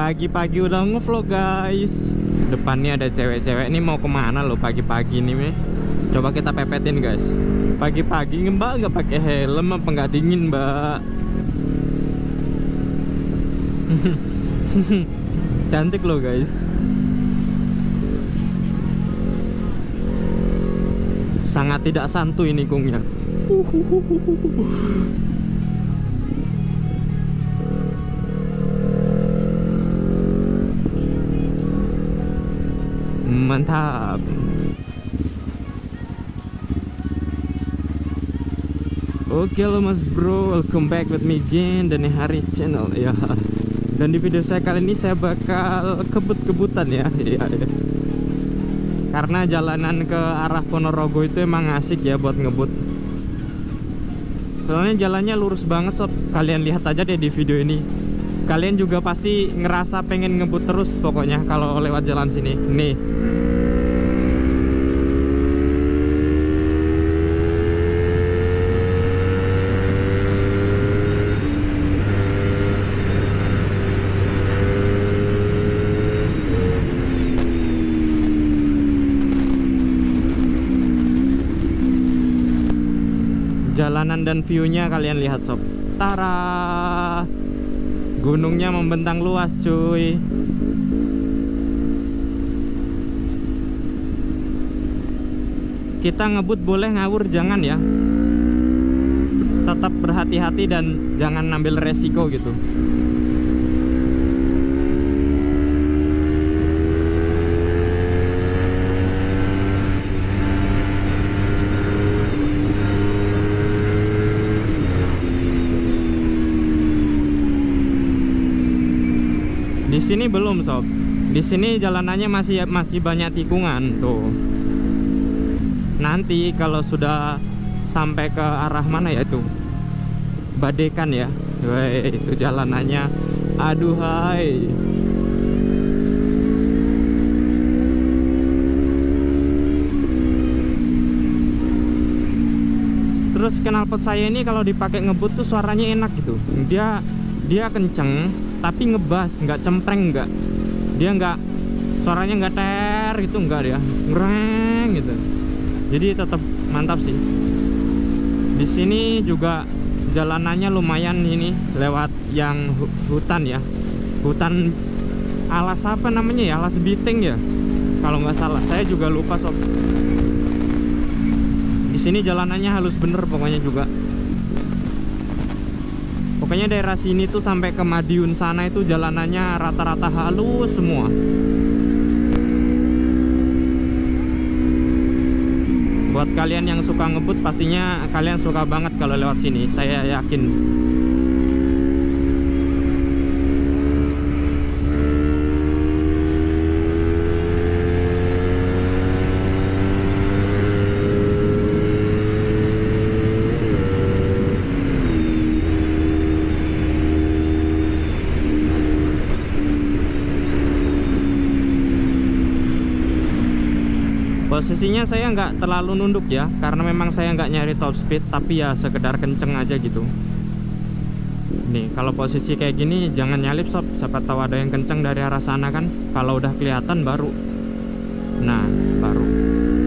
Pagi-pagi udah ngevlog guys. Depannya ada cewek-cewek nih, mau kemana lo pagi-pagi nih meh? Coba kita pepetin guys. Pagi-pagi mbak nggak pakai helm apa nggak dingin mbak? Cantik lo guys. Sangat tidak santuy nikungnya. Mantap. Oke lo mas bro, welcome back with me again dan Hari Channel ya. Dan di video saya kali ini saya bakal kebut-kebutan ya. Karena jalanan ke arah Ponorogo itu emang asik ya buat ngebut. Soalnya jalannya lurus banget sob. Kalian lihat aja deh di video ini. Kalian juga pasti ngerasa pengen ngebut terus pokoknya kalau lewat jalan sini. Nih. Jalanan dan view-nya kalian lihat sob. Tara, gunungnya membentang luas cuy. Kita ngebut boleh, ngawur jangan ya. Tetap berhati-hati dan jangan ambil resiko gitu. Di sini belum sob. Di sini jalanannya masih banyak tikungan tuh. Nanti kalau sudah sampai ke arah mana ya itu? Badekan ya. Weh, itu jalanannya. Aduhai. Terus knalpot saya ini kalau dipakai ngebut tuh suaranya enak gitu. Dia kenceng tapi ngebas, nggak cempreng, dia nggak, suaranya nggak ter gitu, nggak, dia ngereng gitu. Jadi tetap mantap sih. Di sini juga jalanannya lumayan ini, lewat yang hutan ya, hutan alas apa namanya ya, alas biting ya kalau nggak salah, saya juga lupa sob. Di sini jalanannya halus bener pokoknya juga. Pokoknya daerah sini tuh sampai ke Madiun sana itu jalanannya rata-rata halus semua. Buat kalian yang suka ngebut pastinya kalian suka banget kalau lewat sini, saya yakin. Posisinya saya nggak terlalu nunduk ya, karena memang saya nggak nyari top speed, tapi ya sekedar kenceng aja gitu. Nih kalau posisi kayak gini jangan nyalip sob, siapa tahu ada yang kenceng dari arah sana kan. Kalau udah kelihatan baru, nah baru.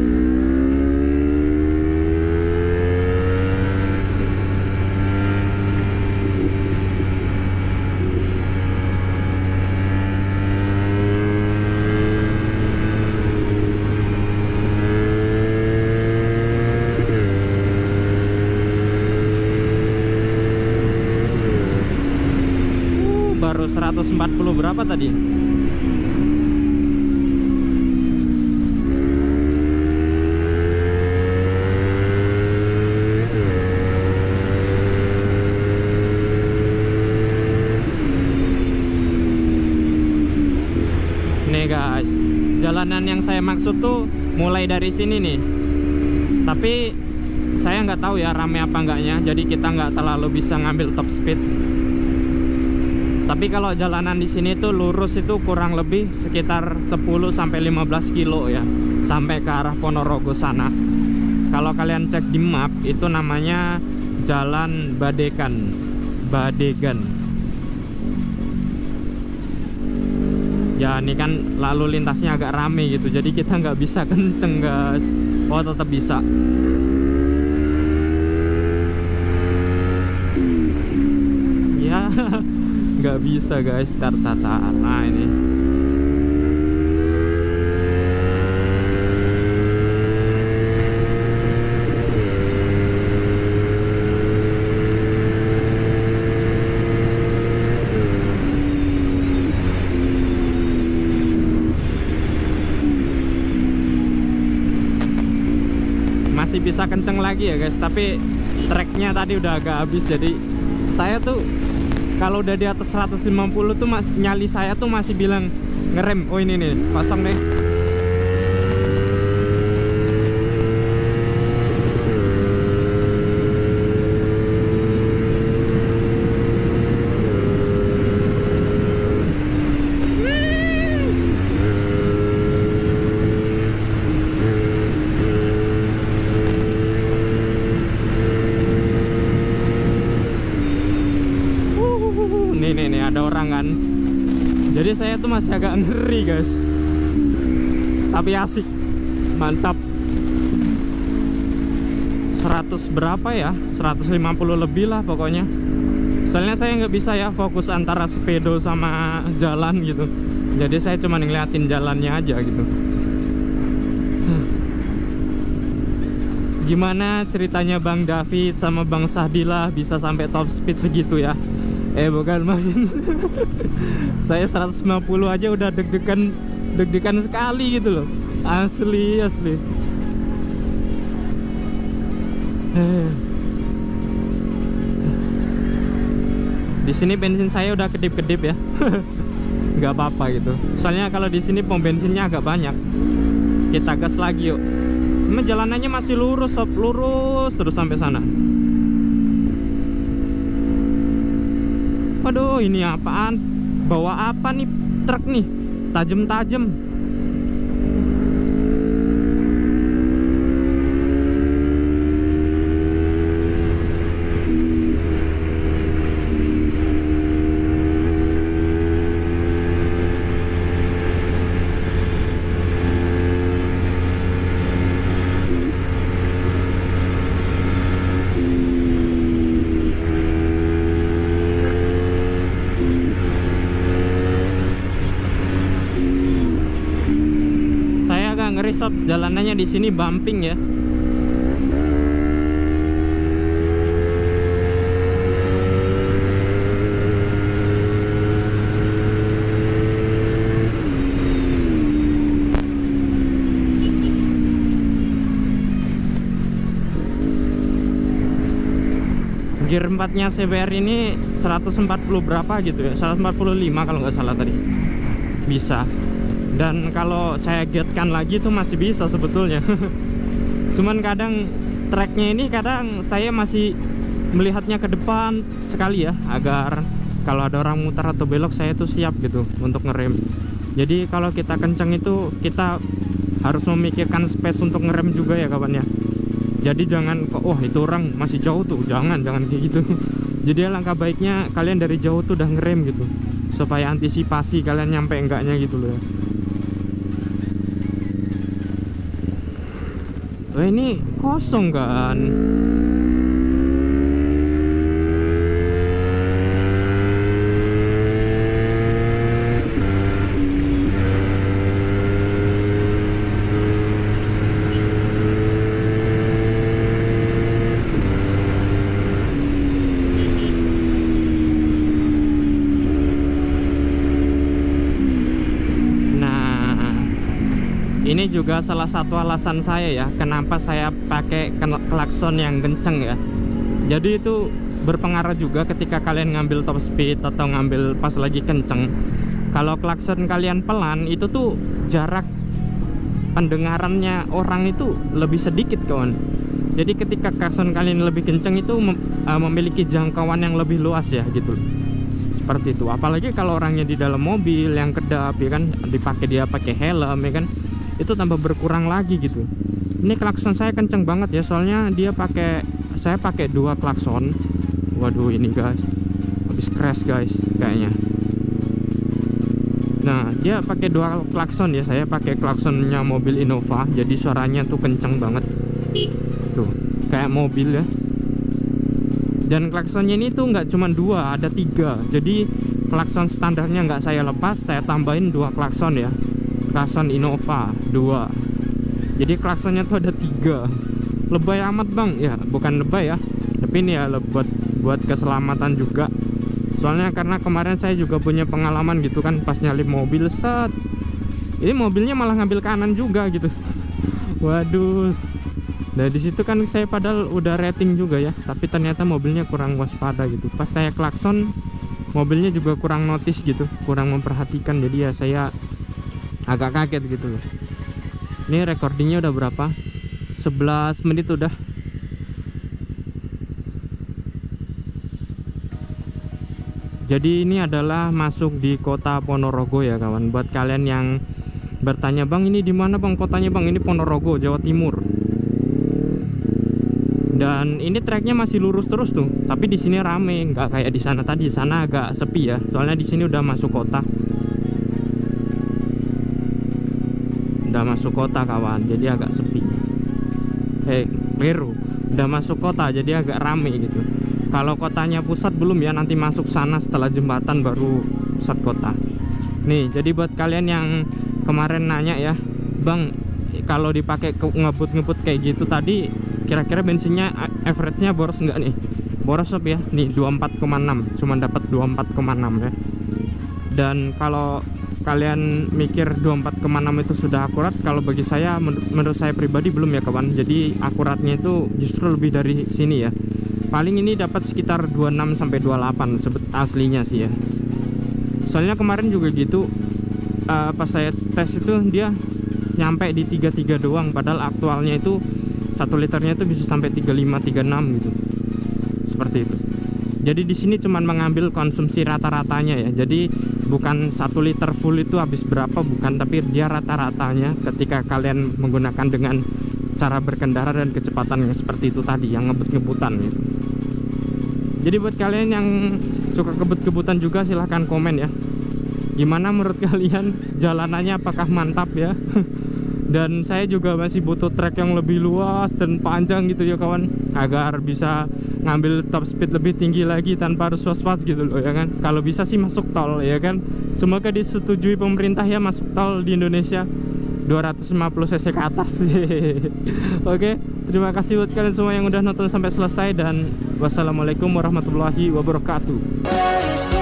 Baru 140 berapa tadi? Nih guys, jalanan yang saya maksud tuh mulai dari sini nih. Tapi saya nggak tahu ya rame apa enggaknya, jadi kita nggak terlalu bisa ngambil top speed. Tapi kalau jalanan di sini tuh lurus itu kurang lebih sekitar 10 sampai 15 kilo ya, sampai ke arah Ponorogo sana. Kalau kalian cek di map itu namanya Jalan Badegan. Ya ini kan lalu lintasnya agak rame gitu, jadi kita nggak bisa kenceng guys. Oh tetap bisa. Ya nggak bisa guys, tata. Nah ini masih bisa kenceng lagi ya guys, tapi treknya tadi udah agak habis. Jadi saya tuh kalau udah di atas 150 tuh nyali saya tuh masih bilang ngerem. Oh ini nih kosong nih. Nih ada orang kan. Jadi saya tuh masih agak ngeri guys, tapi asik, mantap. 100 berapa ya, 150 lebih lah pokoknya. Soalnya saya nggak bisa ya fokus antara sepedo sama jalan gitu, jadi saya cuma ngeliatin jalannya aja gitu. Gimana ceritanya Bang David sama Bang Sahdillah bisa sampai top speed segitu ya? Bukan main. Saya 150 aja udah deg-degan sekali gitu loh. Asli. Di sini bensin saya udah kedip-kedip ya. Nggak apa-apa gitu. Soalnya kalau di sini pom bensinnya agak banyak. Kita gas lagi yuk. Emang jalanannya masih lurus, sob, lurus terus sampai sana. Waduh, ini apaan? Bawa apa nih truk nih? Tajem-tajem. Sob, jalanannya di sini bumping ya. Gear 4-nya CBR ini 140 berapa gitu ya, 145 kalau nggak salah tadi. Bisa. Dan kalau saya giatkan lagi tuh masih bisa sebetulnya. Cuman kadang tracknya ini kadang saya masih melihatnya ke depan sekali ya, agar kalau ada orang mutar atau belok saya tuh siap gitu untuk ngerem. Jadi kalau kita kenceng itu kita harus memikirkan space untuk ngerem juga ya kawan ya. Jadi jangan kok, wah itu orang masih jauh tuh, jangan kayak gitu. Jadi alangkah baiknya kalian dari jauh tuh udah ngerem gitu, supaya antisipasi kalian nyampe enggaknya gitu loh ya. Wah ini kosong kan. Ini juga salah satu alasan saya ya, kenapa saya pakai klakson yang kenceng ya. Jadi itu berpengaruh juga ketika kalian ngambil top speed atau ngambil pas lagi kenceng. Kalau klakson kalian pelan, itu tuh jarak pendengarannya orang itu lebih sedikit kawan. Jadi ketika klakson kalian lebih kenceng itu memiliki jangkauan yang lebih luas ya gitu. Seperti itu. Apalagi kalau orangnya di dalam mobil yang kedap ya kan, dia pakai helm ya kan, itu tambah berkurang lagi gitu. Ini klakson saya kenceng banget ya, soalnya saya pakai 2 klakson. Waduh ini guys, habis crash guys kayaknya. Nah, dia pakai dual klakson ya. Saya pakai klaksonnya mobil Innova, jadi suaranya tuh kenceng banget. Tuh, kayak mobil ya. Dan klaksonnya ini tuh nggak cuma 2, ada 3. Jadi klakson standarnya nggak saya lepas, saya tambahin 2 klakson ya. Klakson Innova 2. Jadi klaksonnya tuh ada 3. Lebay amat bang, ya bukan lebay ya, tapi ini ya buat keselamatan juga. Soalnya karena kemarin saya juga punya pengalaman gitu kan, pas nyalip mobil set, ini mobilnya malah ngambil kanan juga gitu. Waduh. Nah di situ kan saya padahal udah rating juga ya, tapi ternyata mobilnya kurang waspada gitu. Pas saya klakson, mobilnya juga kurang notice gitu, kurang memperhatikan. Jadi ya saya agak kaget gitu loh. Ini recordingnya udah berapa? 11 menit udah. Jadi ini adalah masuk di kota Ponorogo ya kawan. Buat kalian yang bertanya, bang ini di mana bang kotanya bang? Ini Ponorogo, Jawa Timur. Dan ini treknya masih lurus terus tuh. Tapi di sini rame, nggak kayak di sana tadi. Di sana agak sepi ya. Soalnya di sini udah masuk kota. Udah masuk kota kawan, jadi agak sepi. Keliru. Udah masuk kota, jadi agak rame gitu. Kalau kotanya pusat belum ya, nanti masuk sana setelah jembatan baru pusat kota. Nih, jadi buat kalian yang kemarin nanya ya, bang, kalau dipakai ngebut-ngebut kayak gitu tadi, kira-kira bensinnya average-nya boros nggak nih? Boros ya, nih 24,6, cuma dapat 24,6 ya. Dan kalau kalian mikir 24,6 itu sudah akurat, kalau bagi saya, menurut saya pribadi belum ya kawan. Jadi akuratnya itu justru lebih dari sini ya. Paling ini dapat sekitar 26 sampai 28 aslinya sih ya. Soalnya kemarin juga gitu, pas saya tes itu dia nyampe di 33 doang, padahal aktualnya itu 1 liternya itu bisa sampai 35 36 gitu. Seperti itu. Jadi di sini cuman mengambil konsumsi rata-ratanya ya. Jadi bukan 1 liter full itu habis berapa, bukan, tapi dia rata-ratanya ketika kalian menggunakan dengan cara berkendara dan kecepatan yang seperti itu tadi, yang ngebut-ngebutan gitu. Jadi buat kalian yang suka kebut-kebutan juga silahkan komen ya, gimana menurut kalian jalanannya, apakah mantap ya. Dan saya juga masih butuh trek yang lebih luas dan panjang gitu ya kawan, agar bisa ngambil top speed lebih tinggi lagi tanpa harus was-was gitu loh ya kan. Kalau bisa sih masuk tol ya kan, semoga disetujui pemerintah ya masuk tol di Indonesia 250 cc ke atas. Oke, terima kasih buat kalian semua yang udah nonton sampai selesai, dan wassalamualaikum warahmatullahi wabarakatuh.